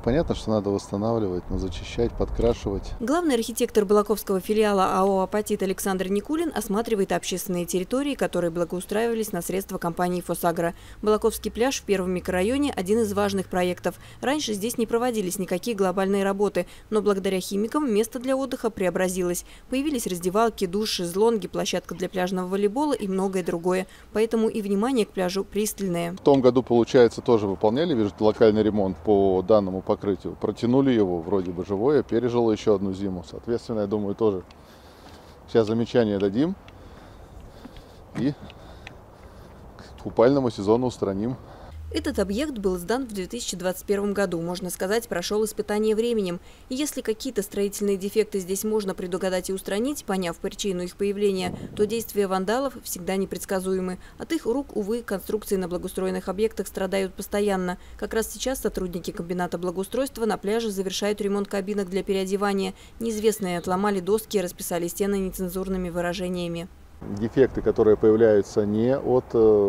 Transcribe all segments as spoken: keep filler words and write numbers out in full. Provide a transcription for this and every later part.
Понятно, что надо восстанавливать, но зачищать, подкрашивать. Главный архитектор Балаковского филиала АО «Апатит» Александр Никулин осматривает общественные территории, которые благоустраивались на средства компании «Фосагро». Балаковский пляж в первом микрорайоне – один из важных проектов. Раньше здесь не проводились никакие глобальные работы, но благодаря химикам место для отдыха преобразилось. Появились раздевалки, душ, шезлонги, площадка для пляжного волейбола и многое другое. Поэтому и внимание к пляжу пристальное. В том году, получается, тоже выполняли локальный ремонт по данному покрытию. Протянули его, вроде бы живое, пережило еще одну зиму. Соответственно, я думаю, тоже сейчас замечания дадим и к купальному сезону устраним. Этот объект был сдан в две тысячи двадцать первом году, можно сказать, прошел испытание временем. И если какие-то строительные дефекты здесь можно предугадать и устранить, поняв причину их появления, то действия вандалов всегда непредсказуемы. От их рук, увы, конструкции на благоустроенных объектах страдают постоянно. Как раз сейчас сотрудники комбината благоустройства на пляже завершают ремонт кабинок для переодевания. Неизвестные отломали доски и расписали стены нецензурными выражениями. Дефекты, которые появляются не от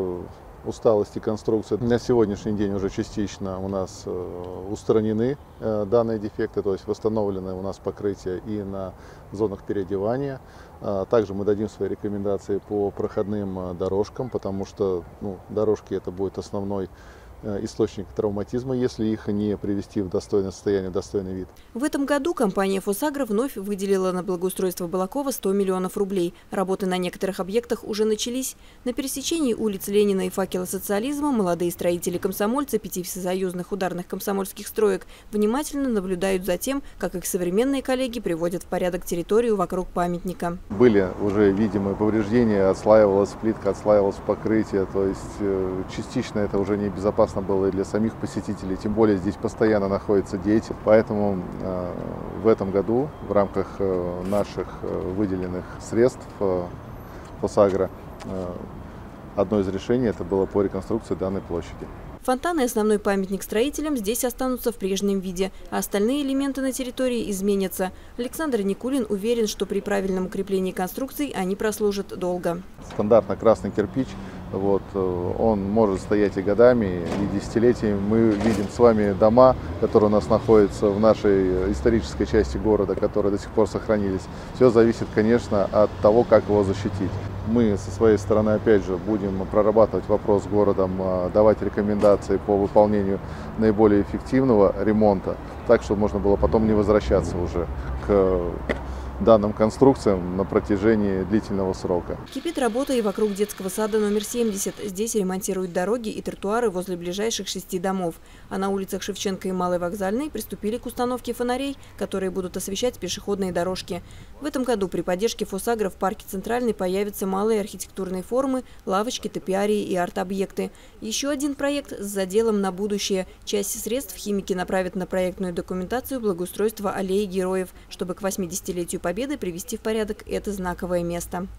усталости конструкции, на сегодняшний день уже частично у нас устранены данные дефекты, то есть восстановлены у нас покрытие и на зонах переодевания. Также мы дадим свои рекомендации по проходным дорожкам, потому что ну, дорожки это будет основной источник травматизма, если их не привести в достойное состояние, достойный вид. В этом году компания «Фосагро» вновь выделила на благоустройство Балакова сто миллионов рублей. Работы на некоторых объектах уже начались. На пересечении улиц Ленина и Факела социализма молодые строители-комсомольцы пяти всесоюзных ударных комсомольских строек внимательно наблюдают за тем, как их современные коллеги приводят в порядок территорию вокруг памятника. Были уже видимые повреждения, отслаивалась плитка, отслаивалось покрытие, то есть частично это уже небезопасно было и для самих посетителей, тем более здесь постоянно находятся дети. Поэтому э, в этом году в рамках э, наших э, выделенных средств э, «Фосагро» э, одно из решений это было по реконструкции данной площади. Фонтаны и основной памятник строителям здесь останутся в прежнем виде, а остальные элементы на территории изменятся. Александр Никулин уверен, что при правильном укреплении конструкций они прослужат долго. Стандартно красный кирпич, вот, он может стоять и годами, и десятилетиями. Мы видим с вами дома, которые у нас находятся в нашей исторической части города, которые до сих пор сохранились. Все зависит, конечно, от того, как его защитить. Мы со своей стороны, опять же, будем прорабатывать вопрос с городом, давать рекомендации по выполнению наиболее эффективного ремонта, так, чтобы можно было потом не возвращаться уже к данным конструкциям на протяжении длительного срока. Кипит работа и вокруг детского сада номер семьдесят. Здесь ремонтируют дороги и тротуары возле ближайших шести домов. А на улицах Шевченко и Малой Вокзальной приступили к установке фонарей, которые будут освещать пешеходные дорожки. В этом году при поддержке «Фосагро» в парке Центральный появятся малые архитектурные формы, лавочки, топиарии и арт-объекты. Еще один проект с заделом на будущее. Часть средств химики направят на проектную документацию благоустройства аллеи героев, чтобы к восьмидесятилетию Победы привести в порядок это знаковое место.